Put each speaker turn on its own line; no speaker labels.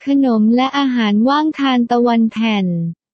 ขนมและอาหารว่างทานตะวันแผ่น